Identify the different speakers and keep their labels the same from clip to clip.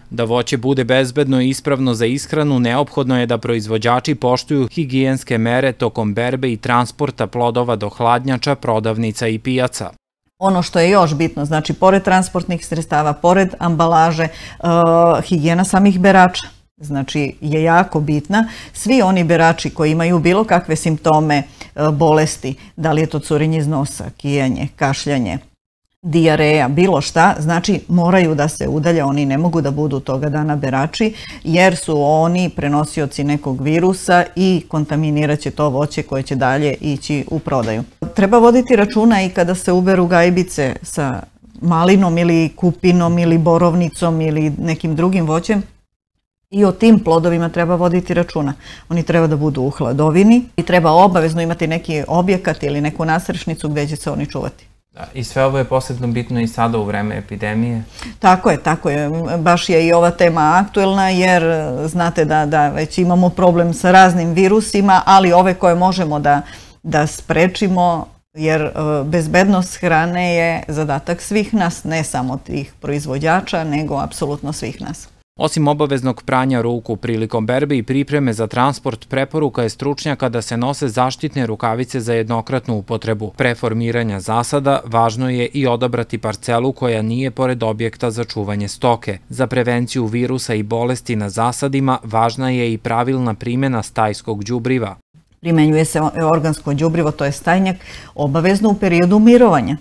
Speaker 1: Da voće bude bezbedno i ispravno za ishranu, neophodno je da proizvođači poštuju higijenske mere tokom berbe i transporta plodova do hladnjača, prodavnica i pijaca.
Speaker 2: Ono što je još bitno, znači, pored transportnih sredstava, pored ambalaže, higijena samih berača, znači, je jako bitna. Svi oni berači koji imaju bilo kakve simptome bolesti, da li je to curenje iz nosa, kijanje, kašljanje, dijareja, bilo šta, znači moraju da se udalje, oni ne mogu da budu toga dana berači, jer su oni prenosioci nekog virusa i kontaminirat će to voće koje će dalje ići u prodaju. Treba voditi računa i kada se uberu gajbice sa malinom ili kupinom ili borovnicom ili nekim drugim voćem, i o tim plodovima treba voditi računa. Oni treba da budu u hladovini i treba obavezno imati neki objekat ili neku nasrešnicu gde će se oni čuvati.
Speaker 3: I sve ovo je posebno bitno i sada u vreme epidemije?
Speaker 2: Tako je. Baš je i ova tema aktuelna jer znate da već imamo problem sa raznim virusima, ali ove koje možemo da sprečimo, jer bezbednost hrane je zadatak svih nas, ne samo tih proizvođača, nego apsolutno svih nas.
Speaker 1: Osim obaveznog pranja ruku prilikom berbe i pripreme za transport, preporuka je stručnjaka da se nose zaštitne rukavice za jednokratnu upotrebu. Pre formiranja zasada važno je i odabrati parcelu koja nije pored objekta za čuvanje stoke. Za prevenciju virusa i bolesti na zasadima važna je i pravilna primjena stajskog đubriva.
Speaker 2: Primenjuje se organsko đubrivo, to je stajnjak, obavezno u periodu mirovanja.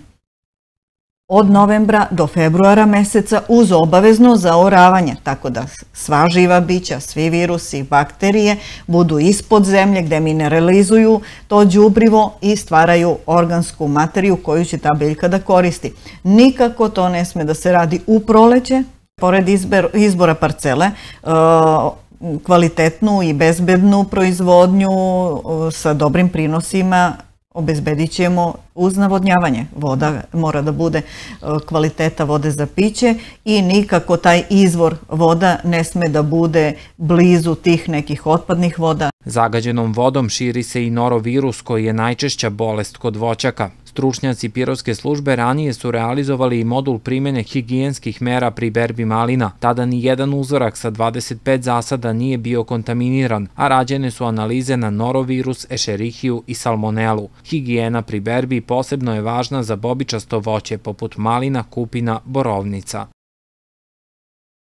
Speaker 2: Od novembra do februara meseca uz obavezno zaoravanje, tako da sva živa bića, svi virusi, bakterije budu ispod zemlje gde mineralizuju to đubrivo i stvaraju organsku materiju koju će ta biljka da koristi. Nikako to ne sme da se radi u proleće, pored izbora parcele, kvalitetnu i bezbednu proizvodnju sa dobrim prinosima obezbedit ćemo uz navodnjavanje. Voda mora da bude kvaliteta vode za piće i nikako taj izvor voda ne sme da bude blizu tih nekih otpadnih voda.
Speaker 1: Zagađenom vodom širi se i norovirus koji je najčešća bolest kod voćaka. Stručnjaci Pirotske službe ranije su realizovali i modul primjene higijenskih mera pri berbi malina. Tada ni jedan uzorak sa 25 zasada nije bio kontaminiran, a rađene su analize na norovirus, ešerihiju i salmonelu. Higijena pri berbi posebno je važna za bobičasto voće poput malina, kupina, borovnica.